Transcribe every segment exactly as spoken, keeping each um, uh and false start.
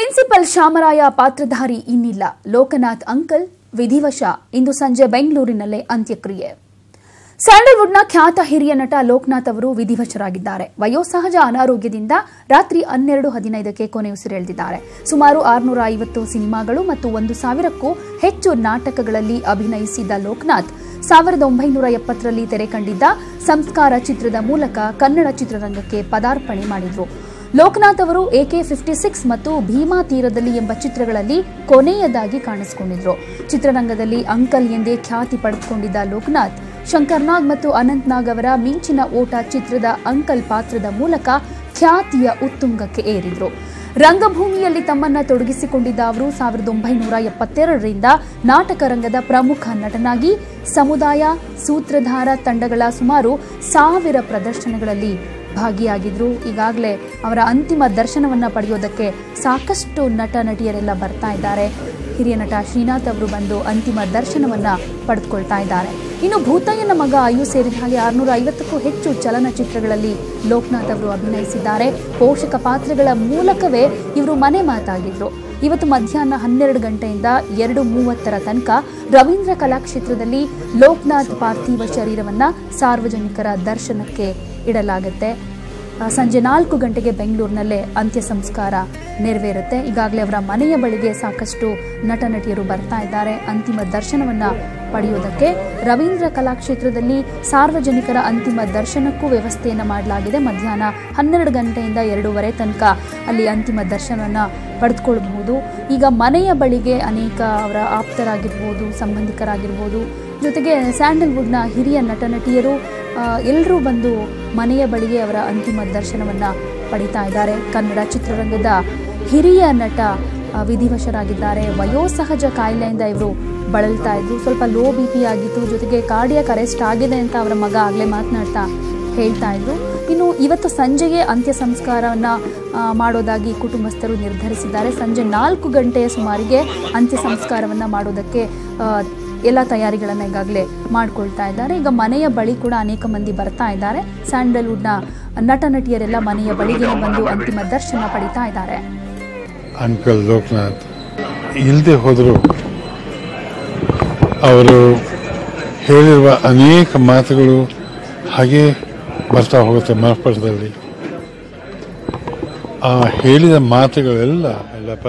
Principal Shamaraya ಪಾತ್ರಧಾರಿ ಇನ್ನಿಲ್ಲ. Lokanath uncle ವಿಧಿವಶ. ಇಂದು ಸಂಜೆ ಬೆಂಗಳೂರಿನಲ್ಲೇ ಅಂತ್ಯಕ್ರಿಯೆ. ಸ್ಯಾಂಡಲ್ವುಡ್ನ ಖ್ಯಾತ ಹಿರಿಯ ನಟ ಲೋಕನಾಥ್ ಅವರು ವಿಧಿವಶರಾಗಿದ್ದಾರೆ. ವಯೋಸಹಜ ಅನಾರೋಗ್ಯದಿಂದ ರಾತ್ರಿ ಹನ್ನೆರಡು ಹದಿನೈದಕ್ಕೆ ಕೊನೆಯುಸಿರೆಳೆದಿದ್ದಾರೆ. ಸುಮಾರು ಆರುನೂರ ಐವತ್ತು ಸಿನಿಮಾಗಳು ಮತ್ತು ಒಂದು ಸಾವಿರಕ್ಕೂ ಹೆಚ್ಚು ನಾಟಕಗಳಲ್ಲಿ ಅಭಿನಯಿಸಿದ ಲೋಕನಾಥ್ ಸಾವಿರದ ಒಂಬೈನೂರ ಎಪ್ಪತ್ತರಲ್ಲಿ ತೆರೆ ಕಂಡಿದ್ದ ಸಂಸ್ಕಾರ ಚಿತ್ರದ ಮೂಲಕ ಕನ್ನಡ ಚಿತ್ರರಂಗಕ್ಕೆ ಪದಾರ್ಪಣೆ ಮಾಡಿದರು. ಲೋಕನಾಥ್ ಅವರು ಎಕೆ ಫಿಫ್ಟಿ ಸಿಕ್ಸ್ ಮತ್ತು ಭೀಮಾ ತೀರದಲ್ಲಿ ಎಂಬ ಚಿತ್ರಗಳಲ್ಲಿ ಕೊನೆಯದಾಗಿ ಕಾಣಿಸಿಕೊಂಡಿದ್ರು. ಚಿತ್ರರಂಗದಲ್ಲಿ ಅಂಕಲ್ ಎಂದೇ ಖ್ಯಾತಿ ಪಡೆದುಕೊಂಡಿದ್ದ ಲೋಕನಾಥ್ ಶಂಕರ್ನಾಗ್ ಮತ್ತು ಅನಂತ್ನಾಗ್ ಅವರ ಮಿಂಚಿನ ಓಟ ಚಿತ್ರದ ಅಂಕಲ್ ಪಾತ್ರದ ಮೂಲಕ ಖ್ಯಾತಿಯ ಉತ್ತುಂಗಕ್ಕೆ ಏರಿದ್ರು. ರಂಗಭೂಮಿಯಲ್ಲಿ ತಮ್ಮನ್ನ ತೊಡಗಿಸಿಕೊಂಡಿದ್ದ ಅವರು ಸಾವಿರದ ಒಂಬೈನೂರ ಎಪ್ಪತ್ತೆರಡರಿಂದ ನಾಟಕ ರಂಗದ ಪ್ರಮುಖ ನಟನಾಗಿ ಸಮುದಾಯ, ಸೂತ್ರಧಾರ ತಂಡಗಳ ಸುಮಾರು ಸಾವಿರ ಪ್ರದರ್ಶನಗಳಲ್ಲಿ ಭಾಗಿಯಾಗಿದ್ರು. ಈಗಾಗಲೇ ಅವರ ಅಂತಿಮ ದರ್ಶನವನ್ನ ಪಡೆಯೋದಕ್ಕೆ ಸಾಕಷ್ಟು ನಟ ನಟಿಯರೆಲ್ಲ ಬರ್ತಾ ಇದ್ದಾರೆ. ಹಿರಿಯ ನಟ ಶ್ರೀನಾಥ್ ಅವರು ಬಂದು ಅಂತಿಮ ದರ್ಶನವನ್ನ ಪಡೆದುಕೊಳ್ತಾ ಇದ್ದಾರೆ. ಇನ್ನು ಭೂತಯ್ಯನ ಮಗ ಆಯು ಸೇರಿದ ಹಾಗೆ ಆರುನೂರ ಐವತ್ತಕ್ಕೂ ಹೆಚ್ಚು ಚಲನಚಿತ್ರಗಳಲ್ಲಿ ಲೋಕನಾಥ್ ಅವರು ಅಭಿನಯಿಸಿದ್ದಾರೆ. ಪೋಷಕ ಪಾತ್ರಗಳ ಮೂಲಕವೇ ಇವರು ಮನೆ ಮಾತಾಗಿದ್ರು. ಇವತ್ತು ಮಧ್ಯಾಹ್ನ ಹನ್ನೆರಡು ಗಂಟೆಯಿಂದ ಎರಡು ಮೂವತ್ತರ ತನಕ ರವೀಂದ್ರ ಕಲಾಕ್ಷೇತ್ರದಲ್ಲಿ ಲೋಕನಾಥ್ ಪಾರ್ಥಿವ ಶರೀರವನ್ನ ಸಾರ್ವಜನಿಕರ ದರ್ಶನಕ್ಕೆ ಇಡಲಾಗುತ್ತೆ. ಸಂಜೆ ನಾಲ್ಕು ಗಂಟೆಗೆ ಬೆಂಗಳೂರಿನಲ್ಲೇ ಅಂತ್ಯ ಸಂಸ್ಕಾರ ನೆರವೇರುತ್ತೆ. ಈಗಾಗಲೇ ಅವರ ಮನೆಯ ಬಳಿಗೆ ಸಾಕಷ್ಟು ನಟ ನಟಿಯರು ಬರ್ತಾ ಇದ್ದಾರೆ ಅಂತಿಮ ದರ್ಶನವನ್ನ ಪಡೆಯುವುದಕ್ಕೆ. ರವೀಂದ್ರ ಕಲಾಕ್ಷೇತ್ರದಲ್ಲಿ ಸಾರ್ವಜನಿಕರ ಅಂತಿಮ ದರ್ಶನಕ್ಕೂ ವ್ಯವಸ್ಥೆಯನ್ನು ಮಾಡಲಾಗಿದೆ. ಮಧ್ಯಾಹ್ನ ಹನ್ನೆರಡು ಗಂಟೆಯಿಂದ ಎರಡೂವರೆ ತನಕ ಅಲ್ಲಿ ಅಂತಿಮ ದರ್ಶನವನ್ನ ಪಡೆದುಕೊಳ್ಳಬಹುದು. ಈಗ ಮನೆಯ ಬಳಿಗೆ ಅನೇಕ ಅವರ ಆಪ್ತರಾಗಿರ್ಬೋದು, ಸಂಬಂಧಿಕರಾಗಿರ್ಬೋದು, ಜೊತೆಗೆ ಸ್ಯಾಂಡಲ್ವುಡ್ನ ಹಿರಿಯ ನಟ ನಟಿಯರು ಎಲ್ಲರೂ ಬಂದು ಮನೆಯ ಬಳಿಗೆ ಅವರ ಅಂತಿಮ ದರ್ಶನವನ್ನ ಪಡಿತಾ ಇದ್ದಾರೆ. ಕನ್ನಡ ಚಿತ್ರರಂಗದ ಹಿರಿಯ ನಟ ವಿಧಿವಶರಾಗಿದ್ದಾರೆ. ವಯೋಸಹಜ ಕಾಯಿಲೆಯಿಂದ ಇವರು ಬಳಲ್ತಾ ಇದ್ರು. ಸ್ವಲ್ಪ ಲೋ ಬಿ ಪಿ ಆಗಿತ್ತು, ಜೊತೆಗೆ ಕಾರ್ಡಿಯಾಕ್ ಅರೆಸ್ಟ್ ಆಗಿದೆ ಅಂತ ಅವರ ಮಗ ಆಗಲೇ ಮಾತನಾಡ್ತಾ ಹೇಳ್ತಾ ಇದ್ರು. ಇನ್ನು ಇವತ್ತು ಸಂಜೆಗೆ ಅಂತ್ಯ ಸಂಸ್ಕಾರವನ್ನ ಮಾಡೋದಾಗಿ ಕುಟುಂಬಸ್ಥರು ನಿರ್ಧರಿಸಿದ್ದಾರೆ. ಸಂಜೆ ನಾಲ್ಕು ಗಂಟೆಯ ಸುಮಾರಿಗೆ ಅಂತ್ಯ ಸಂಸ್ಕಾರವನ್ನ ಮಾಡೋದಕ್ಕೆ ಎಲ್ಲ ತಯಾರಿಗಳನ್ನು ಈಗಾಗಲೇ ಮಾಡ್ಕೊಳ್ತಾ ಇದ್ದಾರೆ. ಈಗ ಮನೆಯ ಬಳಿ ಕೂಡ ಅನೇಕ ಮಂದಿ ಬರ್ತಾ ಇದ್ದಾರೆ. ಸ್ಯಾಂಡಲ್ವುಡ್ನ ನಟ ನಟಿಯರೆಲ್ಲ ಮನೆಯ ಬಳಿಗೆ ಬಂದು ಅಂತಿಮ ದರ್ಶನ ಪಡಿತಾ ಇದ್ದಾರೆ. ಅಂಕಲ್ ಲೋಕನಾಥ್ ಇಲ್ಲದೆ ಹೋದರೂ ಅವರು ಹೇಳಿರುವ ಅನೇಕ ಮಾತುಗಳು ಹಾಗೆ ಬರ್ತಾ ಹೋಗುತ್ತೆ ಮನಪಟದಲ್ಲಿ. ಆ ಹೇಳಿದ ಮಾತುಗಳೆಲ್ಲ ಎಲ್ಲಪ್ಪ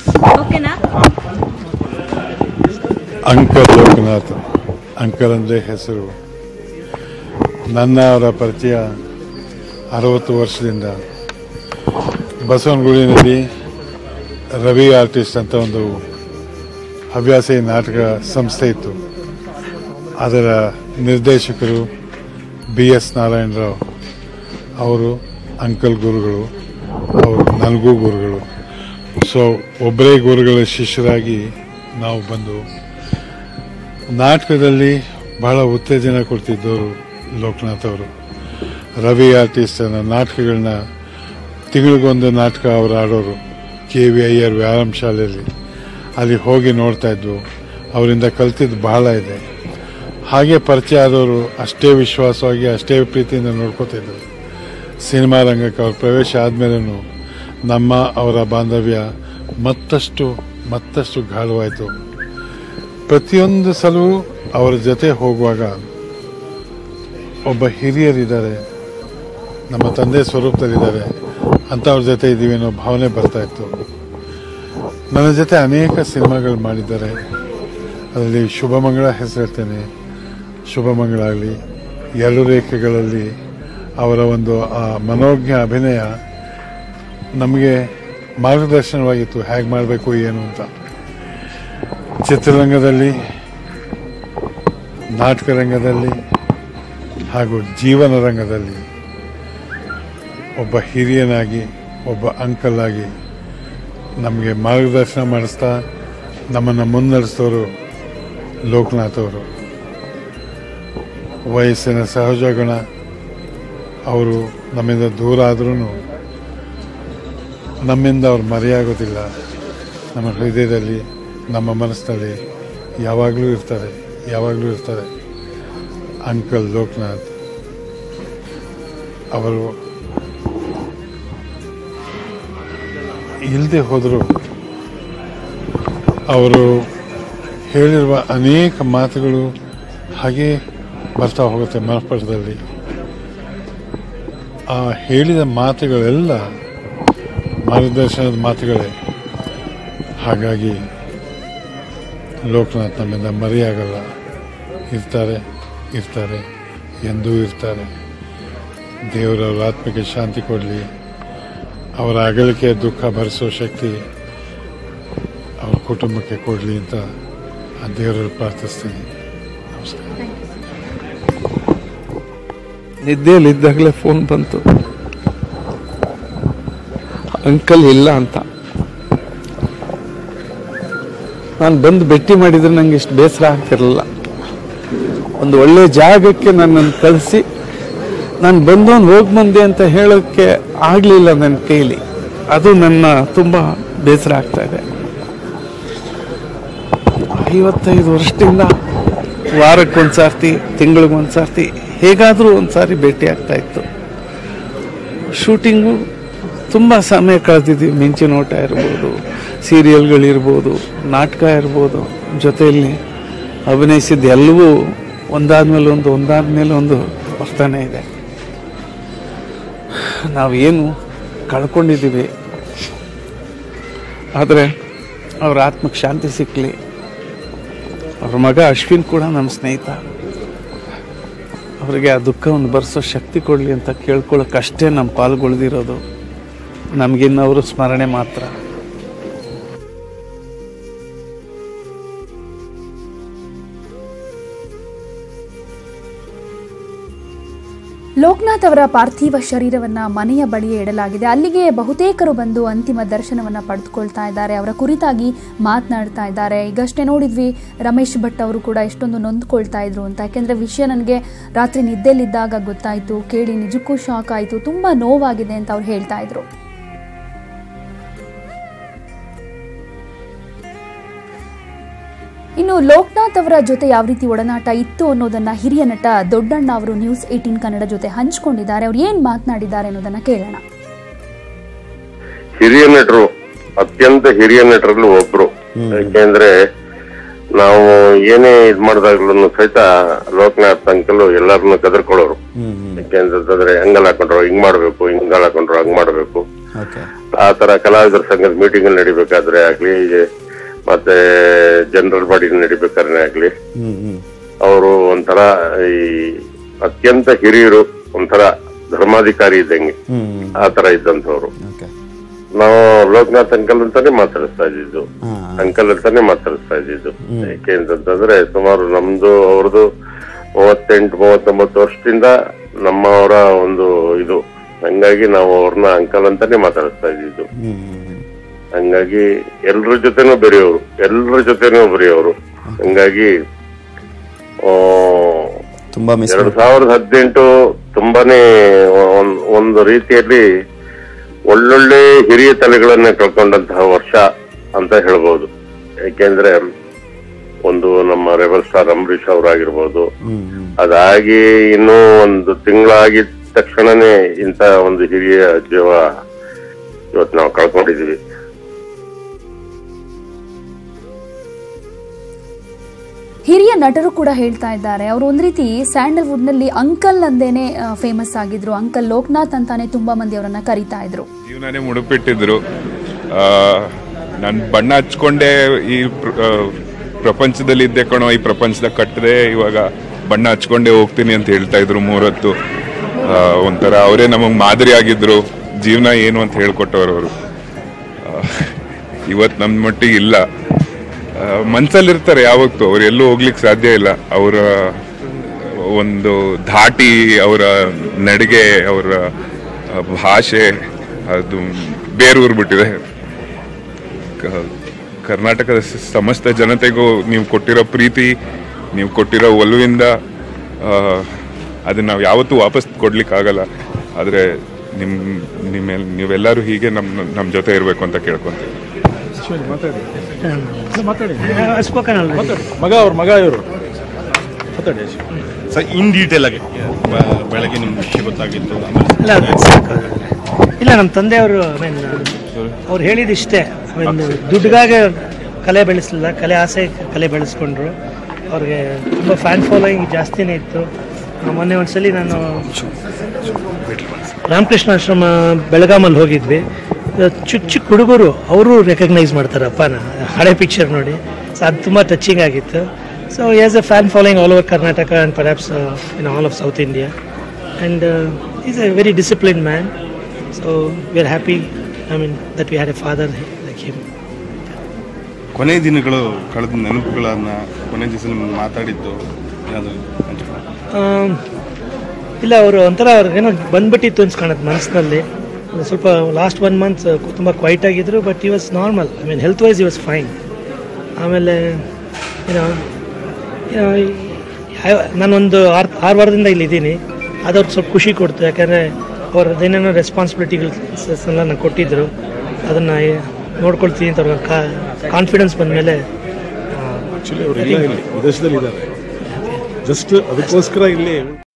ಅಂಕಲ್ ಲೋಕನಾಥ್. ಅಂಕಲ್ ಅಂದರೆ ಹೆಸರು. ನನ್ನ ಅವರ ಪರಿಚಯ ಅರವತ್ತು ವರ್ಷದಿಂದ ಬಸವನಗುಡಿನಲ್ಲಿ ರವಿ ಆರ್ಟಿಸ್ಟ್ ಅಂತ ಒಂದು ಹವ್ಯಾಸಿ ನಾಟಕ ಸಂಸ್ಥೆ ಇತ್ತು. ಅದರ ನಿರ್ದೇಶಕರು ಬಿ ಎಸ್ ನಾರಾಯಣರಾವ್ ಅವರು ಅಂಕಲ್ ಗುರುಗಳು, ಅವರು ನನಗೂ ಗುರುಗಳು. ಸೊ ಒಬ್ಬರೇ ಗುರುಗಳ ಶಿಷ್ಯರಾಗಿ ನಾವು ಬಂದು ನಾಟಕದಲ್ಲಿ ಬಹಳ ಉತ್ತೇಜನ ಕೊಡ್ತಿದ್ದವರು ಲೋಕನಾಥ್ ಅವರು. ರವಿ ಆರ್ಟಿಸ್ಟ್ ನಾಟಕಗಳನ್ನ ತಿಂಗಳಿಗೊಂದು ನಾಟಕ ಅವರು ಆಡೋರು ಕೆ ವಿ ಅಯ್ಯರ್ ವ್ಯಾಯಾಮ ಶಾಲೆಯಲ್ಲಿ. ಅಲ್ಲಿ ಹೋಗಿ ನೋಡ್ತಾ ಇದ್ವು. ಅವರಿಂದ ಕಲ್ತಿದ್ದು ಬಹಳ ಇದೆ. ಹಾಗೆ ಪರಿಚಯ ಆದವರು ಅಷ್ಟೇ ವಿಶ್ವಾಸವಾಗಿ ಅಷ್ಟೇ ಪ್ರೀತಿಯಿಂದ ನೋಡ್ಕೋತಿದ್ರು. ಸಿನಿಮಾ ರಂಗಕ್ಕೆ ಅವ್ರ ಪ್ರವೇಶ ಆದಮೇಲೂ ನಮ್ಮ ಅವರ ಬಾಂಧವ್ಯ ಮತ್ತಷ್ಟು ಮತ್ತಷ್ಟು ಗಾಢವಾಯಿತು. ಪ್ರತಿಯೊಂದು ಸಲವೂ ಅವರ ಜೊತೆ ಹೋಗುವಾಗ ಒಬ್ಬ ಹಿರಿಯರಿದ್ದಾರೆ, ನಮ್ಮ ತಂದೆ ಸ್ವರೂಪದಲ್ಲಿದ್ದಾರೆ ಅಂತ ಅವ್ರ ಜೊತೆ ಇದ್ದೀವಿ ಅನ್ನೋ ಭಾವನೆ ಬರ್ತಾ ಇತ್ತು. ನನ್ನ ಜೊತೆ ಅನೇಕ ಸಿನಿಮಾಗಳು ಮಾಡಿದ್ದಾರೆ. ಅದರಲ್ಲಿ ಶುಭಮಂಗಳ ಹೆಸರಿರ್ತೇನೆ. ಶುಭಮಂಗಳ ಆಗಲಿ, ಎರಡು ರೇಖೆಗಳಲ್ಲಿ ಅವರ ಒಂದು ಆ ಮನೋಜ್ಞ ಅಭಿನಯ ನಮಗೆ ಮಾರ್ಗದರ್ಶನವಾಗಿತ್ತು, ಹೇಗೆ ಮಾಡಬೇಕು ಏನು ಅಂತ. ಚಿತ್ರರಂಗದಲ್ಲಿ, ನಾಟಕ ರಂಗದಲ್ಲಿ ಹಾಗೂ ಜೀವನ ರಂಗದಲ್ಲಿ ಒಬ್ಬ ಹಿರಿಯನಾಗಿ, ಒಬ್ಬ ಅಂಕಲ್ ಆಗಿ ನಮಗೆ ಮಾರ್ಗದರ್ಶನ ಮಾಡಿಸ್ತಾ ನಮ್ಮನ್ನು ಮುನ್ನಡೆಸಿದವರು ಲೋಕನಾಥ್ ಅವರು. ವಯಸ್ಸಿನ ಸಹಜ ಗುಣ, ಅವರು ನಮ್ಮಿಂದ ದೂರ ಆದ್ರೂ ನಮ್ಮಿಂದ ಅವ್ರು ಮರೆಯಾಗೋದಿಲ್ಲ. ನಮ್ಮ ಹೃದಯದಲ್ಲಿ, ನಮ್ಮ ಮನಸ್ಸಿನಲ್ಲಿ ಯಾವಾಗಲೂ ಇರ್ತಾರೆ ಯಾವಾಗಲೂ ಇರ್ತಾರೆ ಅಂಕಲ್ ಲೋಕನಾಥ್ ಅವರು. ಇಲ್ಲದೆ ಹೋದರೂ ಅವರು ಹೇಳಿರುವ ಅನೇಕ ಮಾತುಗಳು ಹಾಗೇ ಬರ್ತಾ ಹೋಗುತ್ತೆ ಮನಪಟದಲ್ಲಿ. ಆ ಹೇಳಿದ ಮಾತುಗಳೆಲ್ಲ ಮಾರ್ಗದರ್ಶನದ ಮಾತುಗಳೇ. ಹಾಗಾಗಿ ಲೋಕನಾಥ್ ನಮ್ಮಿಂದ ಮರೆಯಾಗಲ್ಲ. ಇರ್ತಾರೆ ಇರ್ತಾರೆ ಎಂದೂ ಇರ್ತಾರೆ. ದೇವರವರ ಆತ್ಮಕ್ಕೆ ಶಾಂತಿ ಕೊಡಲಿ. ಅವರ ಅಗಲಿಕೆ ದುಃಖ ಭರಿಸೋ ಶಕ್ತಿ ಅವ್ರ ಕುಟುಂಬಕ್ಕೆ ಕೊಡಲಿ ಅಂತ ಆ ದೇವರಲ್ಲಿ ಪ್ರಾರ್ಥಿಸ್ತೀನಿ. ನಮಸ್ಕಾರ. ನಿದ್ದೆಯಲ್ಲಿದ್ದಾಗಲೇ ಫೋನ್ ಬಂತು, ಅಂಕಲ್ ಇಲ್ಲ ಅಂತ. ನಾನು ಬಂದು ಭೇಟಿ ಮಾಡಿದ್ರೆ ನಂಗೆ ಇಷ್ಟು ಬೇಸರ ಆಗ್ತಿರಲಿಲ್ಲ. ಒಂದು ಒಳ್ಳೆ ಜಾಗಕ್ಕೆ ನನ್ನನ್ನು ಕಳಿಸಿ ನಾನು ಬಂದವನು ಹೋಗಿ ಬಂದೆ ಅಂತ ಹೇಳೋಕ್ಕೆ ಆಗಲಿಲ್ಲ ನನ್ನ ಕೈಲಿ. ಅದು ನನ್ನ ತುಂಬ ಬೇಸರ ಆಗ್ತಾ ಇದೆ. ಐವತ್ತೈದು ವರ್ಷದಿಂದ ವಾರಕ್ಕೊಂದು ಸಾರ್ತಿ, ತಿಂಗಳಿಗೊಂದು ಸಾರ್ತಿ, ಹೇಗಾದರೂ ಒಂದು ಸಾರಿ ಭೇಟಿ ಆಗ್ತಾ ಇತ್ತು. ಶೂಟಿಂಗು ತುಂಬ ಸಮಯ ಕಳೆದಿದ್ದೀವಿ. ಮಿಂಚಿನ ಓಟ ಇರ್ಬೋದು, ಸೀರಿಯಲ್ಗಳಿರ್ಬೋದು, ನಾಟಕ ಇರ್ಬೋದು, ಜೊತೆಯಲ್ಲಿ ಅಭಿನಯಿಸಿದ್ದು ಎಲ್ಲವೂ ಒಂದಾದ್ಮೇಲೆ ಒಂದು ಒಂದಾದ್ಮೇಲೆ ಒಂದು ಬರ್ತಾನೆ ಇದೆ. ನಾವೇನು ಕಳ್ಕೊಂಡಿದ್ದೀವಿ, ಆದರೆ ಅವ್ರ ಆತ್ಮಕ್ಕೆ ಶಾಂತಿ ಸಿಕ್ಕಲಿ. ಅವ್ರ ಮಗ ಅಶ್ವಿನ್ ಕೂಡ ನಮ್ಮ ಸ್ನೇಹಿತ, ಅವರಿಗೆ ಆ ದುಃಖವನ್ನು ಭರಿಸೋ ಶಕ್ತಿ ಕೊಡಲಿ ಅಂತ ಕೇಳ್ಕೊಳ್ಳೋಕ್ಕಷ್ಟೇ ನಮ್ಮ ಪಾಲ್ಗೊಳ್ದಿರೋದು. ನಮಗಿನ್ನು ಅವರು ಸ್ಮರಣೆ ಮಾತ್ರ. ಲೋಕನಾಥ್ ಅವರ ಪಾರ್ಥಿವ ಶರೀರವನ್ನ ಮನೆಯ ಬಳಿಯೇ ಇಡಲಾಗಿದೆ. ಅಲ್ಲಿಗೆ ಬಹುತೇಕರು ಬಂದು ಅಂತಿಮ ದರ್ಶನವನ್ನ ಪಡೆದುಕೊಳ್ತಾ ಇದ್ದಾರೆ. ಅವರ ಕುರಿತಾಗಿ ಮಾತನಾಡ್ತಾ ಇದ್ದಾರೆ. ಈಗಷ್ಟೇ ನೋಡಿದ್ವಿ, ರಮೇಶ್ ಭಟ್ ಅವರು ಕೂಡ ಎಷ್ಟೊಂದು ನೊಂದ್ಕೊಳ್ತಾ ಇದ್ರು ಅಂತ. ಯಾಕೆಂದ್ರೆ ವಿಷಯ ನನಗೆ ರಾತ್ರಿ ನಿದ್ದೆಲಿದ್ದಾಗ ಗೊತ್ತಾಯ್ತು, ಕೇಳಿ ನಿಜಕ್ಕೂ ಶಾಕ್ ಆಯಿತು, ತುಂಬಾ ನೋವಾಗಿದೆ ಅಂತ ಅವ್ರು ಹೇಳ್ತಾ ಇದ್ರು. ಇನ್ನು ಲೋಕನಾಥ್ ಅವರ ಜೊತೆ ಯಾವ ರೀತಿ ಒಡನಾಟ ಇತ್ತು ಅನ್ನೋದನ್ನ ಹಿರಿಯ ನಟ ದೊಡ್ಡಣ್ಣ ಅವರು ನ್ಯೂಸ್ ಏಟೀನ್ ಕನ್ನಡ ಜೊತೆ ಹಂಚಿಕೊಂಡಿದ್ದಾರೆ. ಅವ್ರು ಏನ್ ಮಾತನಾಡಿದ್ದಾರೆ ಅನ್ನೋದನ್ನ ಕೇಳೋಣ. ಹಿರಿಯ ನಟರು, ಅತ್ಯಂತ ಹಿರಿಯ ನಟರಲ್ಲಿ ಒಬ್ರು. ಯಾಕೆಂದ್ರೆ ನಾವು ಏನೇ ಇದ್ ಮಾಡಿದಾಗ್ಲೂ ಸಹಿತ ಲೋಕನಾಥ್ ಅಂಕಲ್ ಎಲ್ಲರನ್ನು ಕದರ್ಕೊಳ್ಳೋರು. ಯಾಕೆಂದ್ರೆ ಹಂಗಲ್ ಹಾಕೊಂಡ್ರು ಹಿಂಗ್ ಮಾಡ್ಬೇಕು, ಹಿಂಗಲ್ ಹಾಕೊಂಡ್ರು ಹಂಗ್ ಮಾಡ್ಬೇಕು. ಆ ತರ ಕಲಾವಿದರ ಸಂಘದ ಮೀಟಿಂಗ್ ಅಲ್ಲಿ ನಡಿಬೇಕಾದ್ರೆ ಆಗ್ಲಿ, ಮತ್ತೆ ಜನರಲ್ ಬಾಡಿ ನಡಿಬೇಕಾದ್ರೆ ಆಗ್ಲಿ, ಅವರು ಒಂಥರ ಈ ಅತ್ಯಂತ ಹಿರಿಯರು, ಒಂಥರ ಧರ್ಮಾಧಿಕಾರಿ ಇದ್ದಂಗೆ ಆ ತರ ಇದ್ದಂಥವ್ರು. ನಾವು ಲೋಕನಾಥ್ ಅಂಕಲ್ ಅಂತಾನೆ ಮಾತಾಡಿಸ್ತಾ ಇದ್ದಿದ್ದು, ಅಂಕಲ್ ಅಂತಾನೆ ಮಾತಾಡಿಸ್ತಾ ಇದ್ದಿದ್ದು. ಯಾಕೆ ಅಂತಂದ್ರೆ ಸುಮಾರು ನಮ್ದು ಅವ್ರದ್ದು ಮೂವತ್ತೆಂಟು ಮೂವತ್ತೊಂಬತ್ತು ವರ್ಷದಿಂದ ನಮ್ಮವರ ಒಂದು ಇದು. ಹಂಗಾಗಿ ನಾವು ಅವ್ರನ್ನ ಅಂಕಲ್ ಅಂತಾನೆ ಮಾತಾಡಿಸ್ತಾ ಇದ್ದಿದ್ದು. ಹಂಗಾಗಿ ಎಲ್ರ ಜೊತೆನೂ ಬೆರೆಯೋರು, ಎಲ್ರ ಜೊತೆನೂ ಬೆರೆಯೋರು. ಹಂಗಾಗಿ ಎರಡ್ ಸಾವಿರದ ಹದಿನೆಂಟು ತುಂಬಾನೇ ಒಂದು ರೀತಿಯಲ್ಲಿ ಒಳ್ಳೊಳ್ಳೆ ಹಿರಿಯ ತಲೆಗಳನ್ನ ಕಳ್ಕೊಂಡಂತಹ ವರ್ಷ ಅಂತ ಹೇಳ್ಬೋದು. ಯಾಕೆಂದ್ರೆ ಒಂದು ನಮ್ಮ ರೆಬಲ್ ಸ್ಟಾರ್ ಅಂಬರೀಷ್ ಅವರಾಗಿರ್ಬೋದು, ಅದಾಗಿ ಇನ್ನೂ ಒಂದು ತಿಂಗಳಾಗಿದ್ದ ತಕ್ಷಣನೇ ಇಂತ ಒಂದು ಹಿರಿಯ ಜೀವ ಇವತ್ತು ನಾವು ಕಳ್ಕೊಂಡಿದೀವಿ. ಹಿರಿಯ ನಟರು ಕೂಡ ಹೇಳ್ತಾ ಇದ್ದಾರೆ, ಅವರು ಒಂದ್ ರೀತಿ ಸ್ಯಾಂಡಲ್ವುಡ್ ನಲ್ಲಿ ಅಂಕಲ್ ಅಂದೇನೆ ಫೇಮಸ್ ಆಗಿದ್ರು. ಅಂಕಲ್ ಲೋಕನಾಥ್ ಅಂತಾನೆ ತುಂಬಾ ಮಂದಿ ಅವರನ್ನ ಕರೀತಾ ಇದ್ರು. ಜೀವನನೇ ಮುಡುಪಿಟ್ಟಿದ್ರು. ನನ್ ಬಣ್ಣ ಹಚ್ಕೊಂಡೆ ಈ ಪ್ರಪಂಚದಲ್ಲಿ ಇದ್ದೆ ಕಣೋ, ಈ ಪ್ರಪಂಚದಾಗ ಕಟ್ಟದೆ ಇವಾಗ ಬಣ್ಣ ಹಚ್ಕೊಂಡೆ ಹೋಗ್ತೀನಿ ಅಂತ ಹೇಳ್ತಾ ಇದ್ರು ಮೂರತ್ತು. ಒಂಥರ ಅವರೇ ನಮಗ್ ಮಾದರಿ ಆಗಿದ್ರು, ಜೀವನ ಏನು ಅಂತ ಹೇಳ್ಕೊಟ್ಟವ್ರು ಅವರು. ಇವತ್ತು ನಮ್ಮ ಮಟ್ಟಿಗೆ ಇಲ್ಲ, ಮನ್ಸಲ್ಲಿರ್ತಾರೆ ಯಾವತ್ತು, ಅವ್ರು ಎಲ್ಲೂ ಹೋಗ್ಲಿಕ್ಕೆ ಸಾಧ್ಯ ಇಲ್ಲ. ಅವರ ಒಂದು ಧಾಟಿ, ಅವರ ನಡಿಗೆ, ಅವರ ಭಾಷೆ ಅದು ಬೇರೂರ್ಬಿಟ್ಟಿದೆ. ಕರ್ನಾಟಕದ ಸಮಸ್ತ ಜನತೆಗೂ ನೀವು ಕೊಟ್ಟಿರೋ ಪ್ರೀತಿ, ನೀವು ಕೊಟ್ಟಿರೋ ಒಲುವಿಂದ ಅದನ್ನ ನಾವು ಯಾವತ್ತೂ ವಾಪಸ್ ಕೊಡ್ಲಿಕ್ಕಾಗಲ್ಲ. ಆದರೆ ನಿಮ್ಮ ನಿಮ್ಮ ನೀವೆಲ್ಲರೂ ಹೀಗೆ ನಮ್ಮ ನಮ್ಮ ಜೊತೆ ಇರಬೇಕು ಅಂತ ಕೇಳ್ಕೊಂತೀವಿ. ಮಗ ಅವ್ರ ಮಗ ಇವರು ಸರ್ ಇನ್ ಡೀಟೇಲ್ ಆಗಿ ಬೆಳಗ್ಗೆ ನಿಮ್ಗೆ ವಿಷಯ ಗೊತ್ತಾಗಿತ್ತು? ಇಲ್ಲ, ನಮ್ಮ ತಂದೆಯವರು ಅವ್ರು ಹೇಳಿದಿಷ್ಟೇ, ದುಡ್ಡಿಗಾಗಿ ಕಲೆ ಬೆಳೆಸಲಿಲ್ಲ, ಕಲೆ ಆಸೆ ಕಲೆ ಬೆಳೆಸ್ಕೊಂಡ್ರು. ಅವ್ರಿಗೆ ತುಂಬ ಫ್ಯಾನ್ ಫಾಲೋಯಿಂಗ್ ಜಾಸ್ತಿನೇ ಇತ್ತು. ಮೊನ್ನೆ ಒಂದ್ಸಲಿ ನಾನು ರಾಮಕೃಷ್ಣ ಆಶ್ರಮ ಬೆಳಗಾಮಲ್ಲಿ ಹೋಗಿದ್ವಿ. ಚಿಕ್ಕ ಚಿಕ್ಕ ಹುಡುಗರು ಅವರು ರೆಕಗ್ನೈಸ್ ಮಾಡ್ತಾರೆ ಅಪ್ಪನ ಹಳೆ ಪಿಕ್ಚರ್ ನೋಡಿ. ಸೊ ಅದು ತುಂಬ ಟಚಿಂಗ್ ಆಗಿತ್ತು. So he has a fan following all over Karnataka and perhaps in all of South India. And is a very disciplined man. So we are happy, I mean that we had a father like him. ಕೊನೆ ದಿನಗಳು ಕಳೆದ ನೆನಪುಗಳನ್ನು ಕೊನೆ ದಿವಸ ನಿಮ್ಗೆ ಮಾತಾಡಿದ್ದು ಇಲ್ಲ, ಅವರು ಒಂಥರ ಅವ್ರಿಗೇನೋ ಬಂದ್ಬಿಟ್ಟಿತ್ತು ಅನ್ಸ್ಕೊಳತ್ತೆ ಮನಸ್ಸಿನಲ್ಲಿ. ಸ್ವಲ್ಪ ಲಾಸ್ಟ್ ಒನ್ ಮಂತ್ ತುಂಬ ಕ್ವೈಟ್ ಆಗಿದ್ರು, but he was normal. I mean health wise he was fine. ಆಮೇಲೆ ಏನೋ ನಾನೊಂದು ಆರು ಆರು ವಾರದಿಂದ ಇಲ್ಲಿದ್ದೀನಿ. ಅದವ್ರಿಗೆ ಸ್ವಲ್ಪ ಖುಷಿ ಕೊಡ್ತು, ಯಾಕಂದರೆ ಅವ್ರದ್ದು ಏನೇನೋ ರೆಸ್ಪಾನ್ಸಿಬಿಲಿಟೀಸ್ನೆಲ್ಲ ನಾನು ಕೊಟ್ಟಿದ್ದರು, ಅದನ್ನು ನೋಡ್ಕೊಳ್ತೀನಿ ಅಂತ ಅವ್ರಿಗೆ ಕಾ ಕಾನ್ಫಿಡೆನ್ಸ್ ಬಂದಮೇಲೆ ಆ್ಯಕ್ಚುಲಿ ಅವರೆಲ್ಲ ವಿದೇಶದಲ್ಲಿ ಇದ್ದಾರೆ, ಜಸ್ಟ್ ಅದಕ್ಕೋಸ್ಕರ ಇಲ್ಲಿ